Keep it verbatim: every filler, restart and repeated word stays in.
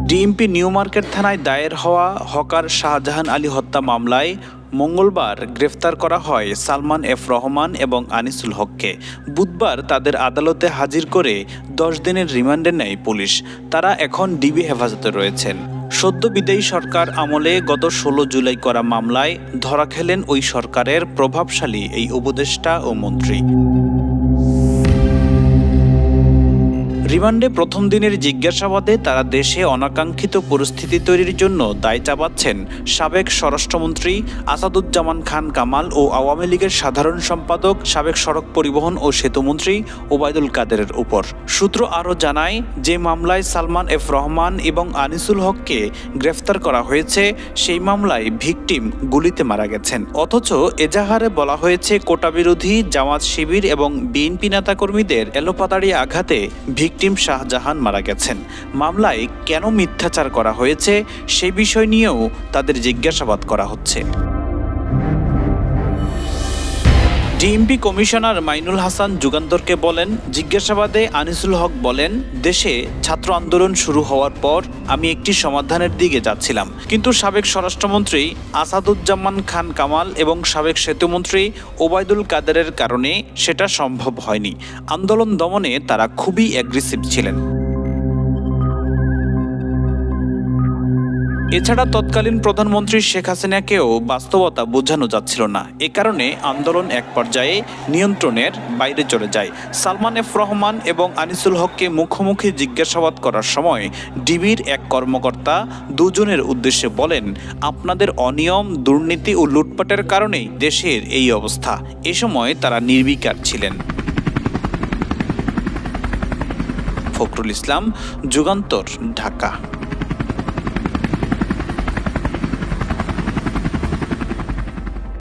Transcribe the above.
DMP new market থানায় দায়ের হওয়া হকার শাহজাহান আলী হত্যা মামলায় মঙ্গলবার গ্রেফতার করা হয় সালমান এফ রহমান এবং আনিসুল হককে। বুধবার তাদের আদালতে হাজির করে দশ দিনের রিমান্ডে নেয় পুলিশ। তারা এখন ডিবি হেফাজতে রয়েছেন। সদ্য বিদায়ী সরকার আমলে গত ষোলো জুলাই করা মামলায় ধরা খেলেন ওই সরকারের প্রভাবশালী এই উপদেষ্টা ও মন্ত্রী। রিমান্ডে প্রথম দিনের জিজ্ঞাসাবাদে তারা দেশে অনাকাঙ্ক্ষিত পরিস্থিতি তৈরির জন্য দায় চাপাচ্ছেন সাবেক স্বরাষ্ট্রমন্ত্রী আসাদুজ্জামান খান কামাল ও আওয়ামী লীগের সাধারণ সম্পাদক সাবেক সড়ক পরিবহন ও সেতুমন্ত্রী ওবায়দুল কাদেরের উপর। সূত্র আরও জানায়, যে মামলায় সালমান এফ রহমান এবং আনিসুল হককে গ্রেফতার করা হয়েছে সেই মামলায় ভিকটিম গুলিতে মারা গেছেন। অথচ এজাহারে বলা হয়েছে কোটা বিরোধী জামাত শিবির এবং বিএনপি নেতাকর্মীদের এলোপাতাড়ি আঘাতে ভিকটিম শাহজাহান মারা গেছেন। মামলায় কেন মিথ্যাচার করা হয়েছে সেই বিষয় নিয়েও তাদের জিজ্ঞাসাবাদ করা হচ্ছে। ডিএমপি কমিশনার মাইনুল হাসান যুগান্তরকে বলেন, জিজ্ঞাসাবাদে আনিসুল হক বলেন, দেশে ছাত্র আন্দোলন শুরু হওয়ার পর আমি একটি সমাধানের দিকে যাচ্ছিলাম, কিন্তু সাবেক স্বরাষ্ট্রমন্ত্রী আসাদুজ্জামান খান কামাল এবং সাবেক সেতুমন্ত্রী ওবায়দুল কাদেরের কারণে সেটা সম্ভব হয়নি। আন্দোলন দমনে তারা খুবই অ্যাগ্রেসিভ ছিলেন। এছাড়া তৎকালীন প্রধানমন্ত্রী শেখ হাসিনাকেও বাস্তবতা বোঝানো যাচ্ছিল না। এ কারণে আন্দোলন এক পর্যায়ে নিয়ন্ত্রণের বাইরে চলে যায়। সালমান এফ রহমান এবং আনিসুল হককে মুখোমুখি জিজ্ঞাসাবাদ করার সময় ডিবির এক কর্মকর্তা দুজনের উদ্দেশ্যে বলেন, আপনাদের অনিয়ম, দুর্নীতি ও লুটপাটের কারণেই দেশের এই অবস্থা। এ সময় তারা নির্বিকার ছিলেন। ফখরুল ইসলাম, যুগান্তর, ঢাকা।